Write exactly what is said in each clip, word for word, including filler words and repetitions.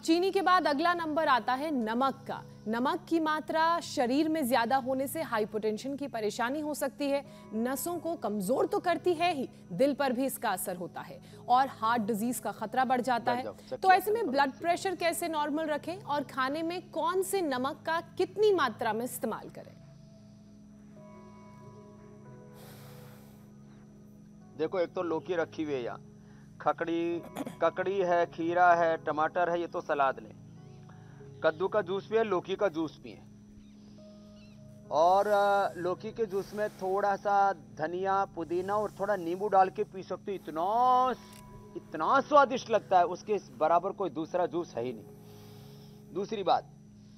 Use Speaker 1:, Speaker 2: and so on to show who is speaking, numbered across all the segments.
Speaker 1: चीनी के बाद अगला नंबर आता है नमक का। नमक की मात्रा शरीर में ज्यादा होने से हाइपोटेंशन की परेशानी हो सकती है। नसों को कमजोर तो करती है ही, दिल पर भी इसका असर होता है और हार्ट डिजीज का खतरा बढ़ जाता है। तो ऐसे में ब्लड प्रेशर कैसे नॉर्मल रखें और खाने में कौन से नमक का कितनी मात्रा में इस्तेमाल करें?
Speaker 2: देखो, एक तो लौकी रखी हुई है यहाँ, खकड़ी ककड़ी है, खीरा है, टमाटर है, ये तो सलाद लें। कद्दू का जूस पिए, लौकी का जूस पिए, और लौकी के जूस में थोड़ा सा धनिया, पुदीना और थोड़ा नींबू डाल के पी सकते हो। इतना इतना स्वादिष्ट लगता है, उसके बराबर कोई दूसरा जूस है ही नहीं। दूसरी बात,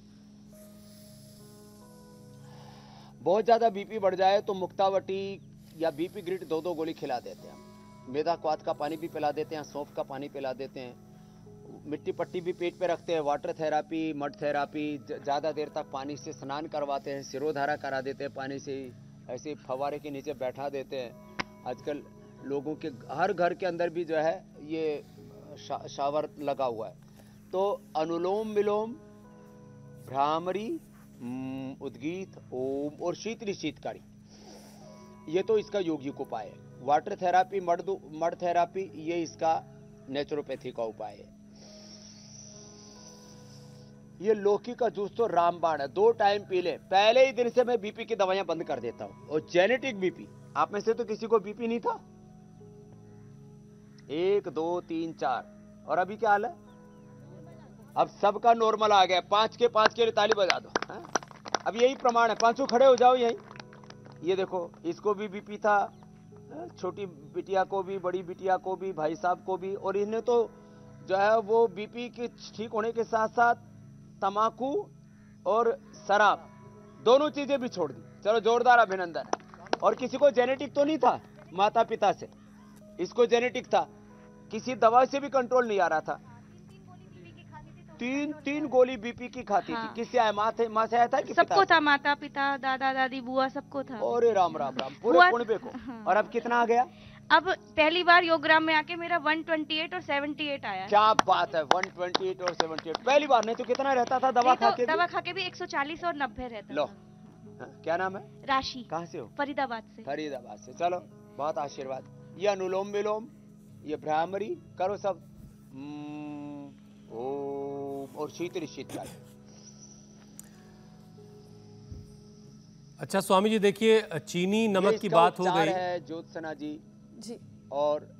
Speaker 2: बहुत ज्यादा बीपी बढ़ जाए तो मुक्तावटी या बीपी ग्रिड दो दो गोली खिला देते हैं। मेदा क्वाथ का पानी भी पिला देते हैं, सौंफ का पानी पिला देते हैं, मिट्टी पट्टी भी पेट पे रखते हैं, वाटर थेरापी, मड थेरापी, ज़्यादा देर तक पानी से स्नान करवाते हैं, सिरोधारा करा देते हैं, पानी से ऐसे फवारे के नीचे बैठा देते हैं। आजकल लोगों के हर घर के अंदर भी जो है ये शा, शावर लगा हुआ है। तो अनुलोम विलोम, भ्रामरी, उद्गीत, ओम और शीतली शीतकारी, ये तो इसका यौगिक उपाय है। Water therapy, mud mud therapy, ये इसका नेचुरोपैथी का उपाय है। ये लौकी का जूस तो रामबाण है, दो टाइम पी ले। पहले ही दिन से मैं बीपी की दवाइयां बंद कर देता हूं। और जेनेटिक बीपी, आप में से तो किसी को बीपी नहीं था? एक, दो, तीन, चार, और अभी क्या हाल है? अब सबका नॉर्मल आ गया। पांच के पांच के लिए ताली बजा दो। है? अब यही प्रमाण है, पांचों खड़े हो जाओ यही। ये देखो, इसको भी बीपी था, छोटी बिटिया को भी, बड़ी बिटिया को भी, भाई साहब को भी, और इन्हें तो जो है वो बीपी के ठीक होने के साथ साथ तंबाकू और शराब दोनों चीजें भी छोड़ दी। चलो, जोरदार अभिनंदन है। और किसी को जेनेटिक तो नहीं था माता पिता से, इसको जेनेटिक था, किसी दवा से भी कंट्रोल नहीं आ रहा था। तीन तीन गोली बीपी की खाती हाँ। थी। किससे आया? माँ थे, माँ से आया था कि
Speaker 3: सबको था, माता पिता, दादा दादी, बुआ, सबको था।
Speaker 2: अरे राम राम राम, पूरे कुनबे को। हाँ। और अब कितना आ गया?
Speaker 3: अब पहली बार योगग्राम में आके मेरा एक सौ अट्ठाईस और अठहत्तर आया।
Speaker 2: क्या बात है, एक सौ अट्ठाईस और अठहत्तर पहली बार। नहीं तो कितना रहता था दवा खा के?
Speaker 3: दवा खा के भी एक सौ चालीस और नब्बे रहता।
Speaker 2: लो, क्या नाम है?
Speaker 3: राशि।
Speaker 2: कहाँ से हो?
Speaker 3: फरीदाबाद से।
Speaker 2: फरीदाबाद से, चलो बहुत आशीर्वाद। ये अनुलोम विलोम, ये भ्रामरी करो सब, ओम और शीतल शीतल।
Speaker 4: अच्छा स्वामी जी, देखिए चीनी नमक की बात हो गई
Speaker 2: है ज्योत्सना जी
Speaker 1: जी,
Speaker 2: और